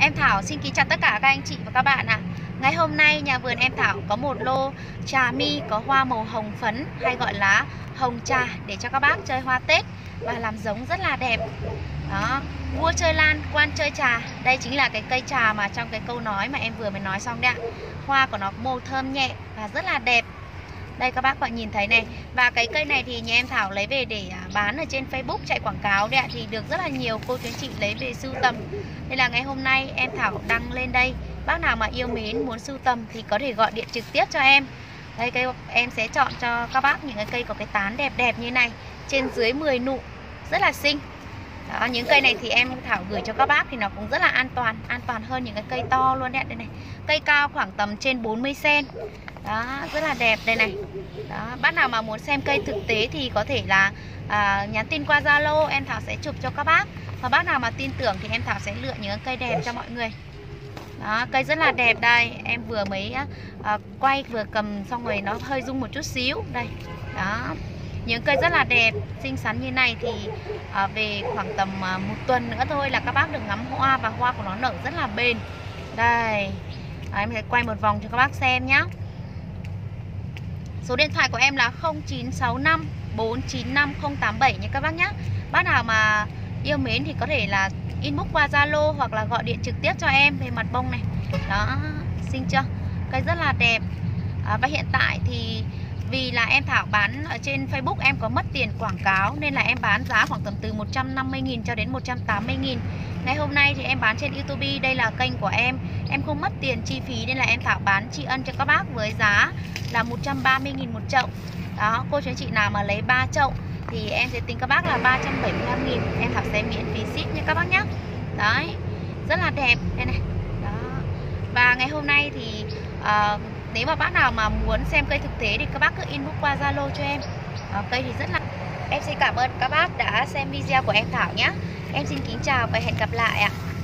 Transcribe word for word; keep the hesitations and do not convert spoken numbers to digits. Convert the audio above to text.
Em Thảo xin kính chào tất cả các anh chị và các bạn ạ. À. Ngày hôm nay nhà vườn em Thảo có một lô trà mi có hoa màu hồng phấn hay gọi là hồng trà để cho các bác chơi hoa Tết và làm giống rất là đẹp. Đó, vua chơi lan, quan chơi trà. Đây chính là cái cây trà mà trong cái câu nói mà em vừa mới nói xong đấy ạ. Hoa của nó màu thơm nhẹ và rất là đẹp. Đây các bác bạn nhìn thấy này. Và cái cây này thì nhà em Thảo lấy về để bán ở trên Facebook chạy quảng cáo đấy ạ. Thì được rất là nhiều cô chú anh chị lấy về sưu tầm. Nên là ngày hôm nay em Thảo đăng lên đây. Bác nào mà yêu mến muốn sưu tầm thì có thể gọi điện trực tiếp cho em. Đây cây em sẽ chọn cho các bác những cái cây có cái tán đẹp đẹp như này. Trên dưới mười nụ, rất là xinh. Đó, những cây này thì em Thảo gửi cho các bác thì nó cũng rất là an toàn. An toàn hơn những cái cây to luôn đấy. Đây này. Cây cao khoảng tầm trên bốn mươi xăng-ti-mét. Đó, rất là đẹp đây này. Đó, bác nào mà muốn xem cây thực tế thì có thể là à, nhắn tin qua Zalo, em Thảo sẽ chụp cho các bác. Và bác nào mà tin tưởng thì em Thảo sẽ lựa những cây đẹp cho mọi người. Đó, cây rất là đẹp đây. Em vừa mới à, quay vừa cầm xong rồi nó hơi rung một chút xíu. Đây, đó. Những cây rất là đẹp, xinh xắn như này thì à, về khoảng tầm à, một tuần nữa thôi là các bác được ngắm hoa. Và hoa của nó nở rất là bền. Đây, à, em sẽ quay một vòng cho các bác xem nhé. Số điện thoại của em là không chín sáu năm bốn chín năm không tám bảy nha các bác nhé. Bác nào mà yêu mến thì có thể là inbox qua Zalo hoặc là gọi điện trực tiếp cho em về mặt bông này. Đó, xinh chưa? Cây rất là đẹp. À, và hiện tại thì vì là em Thảo bán ở trên Facebook em có mất tiền quảng cáo nên là em bán giá khoảng tầm từ một trăm năm mươi nghìn cho đến một trăm tám mươi nghìn. Ngày hôm nay thì em bán trên YouTube, đây là kênh của em. Em không mất tiền chi phí nên là em Thảo bán tri ân cho các bác với giá là một trăm ba mươi nghìn một chậu. Đó, cô chú anh chị nào mà lấy ba chậu thì em sẽ tính các bác là ba trăm bảy mươi lăm nghìn. Em Thảo sẽ miễn phí ship nha các bác nhé. Đấy, rất là đẹp đây này. Đó. Và ngày hôm nay thì uh, nếu mà bác nào mà muốn xem cây thực tế thì các bác cứ inbox qua Zalo cho em. uh, Cây thì rất là... Em xin cảm ơn các bác đã xem video của em Thảo nhé. Em xin kính chào và hẹn gặp lại ạ.